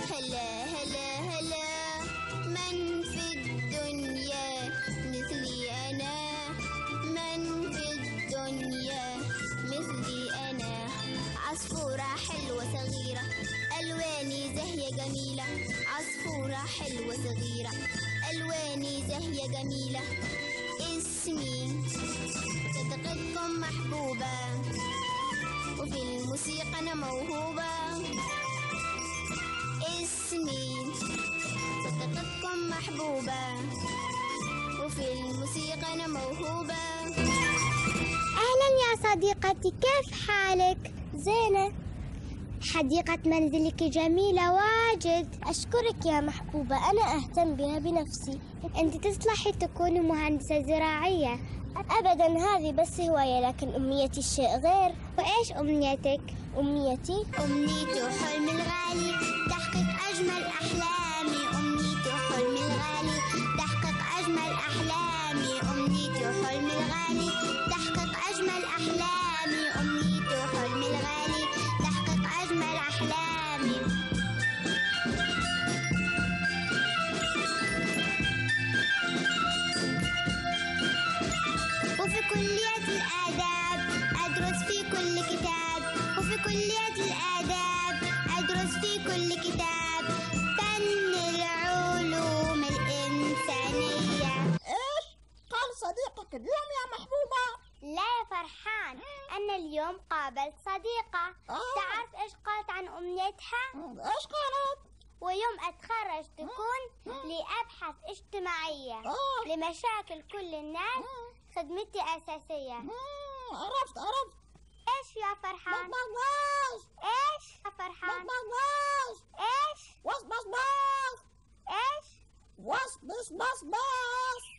هلا هلا هلا، من في الدنيا مثلي أنا، من في الدنيا مثلي أنا. عصفورة حلوة صغيرة ألواني زاهية جميلة، عصفورة حلوة صغيرة ألواني زاهية جميلة. اسمي صديقتكم محبوبة، وفي الموسيقى أنا موهوبة. اسمي صديقتكم محبوبة، وفي الموسيقى أنا موهوبة. أهلا يا صديقتي، كيف حالك؟ زينة. حديقة منزلك جميلة واجد. أشكرك يا محبوبة، أنا أهتم بها بنفسي. أنت تصلحي تكوني مهندسة زراعية. أبدا، هذه بس هواية، لكن أمنيتي شيء غير. وإيش أمنيتك؟ أمنيتي حلم الغالي تحقيق أجمل أحلامي. أمنيتي حلم الغالي تحقيق أجمل أحلامي. أمنيتي حلم الغالي تحقيق أجمل أحلامي. أمنيتي حلم الغالي تحقيق أجمل أحلامي. وفي كلية الآداب أدرس في كل كتاب، وفي كلية الآداب أدرس في كل كتاب فن العلوم الإنسانية. إيش قال صديقك اليوم يا محبوبة؟ لا يا فرحان، أنا اليوم قابلت صديقة. تعرف إيش قالت عن أمنيتها؟ إيش قالت؟ ويوم أتخرج تكون لأبحث اجتماعية لمشاكل كل الناس، خدمتي أساسية. عرفت. إيش يا فرحان؟ بس إيش يا فرحان؟ إيش؟ بس إيش؟ بس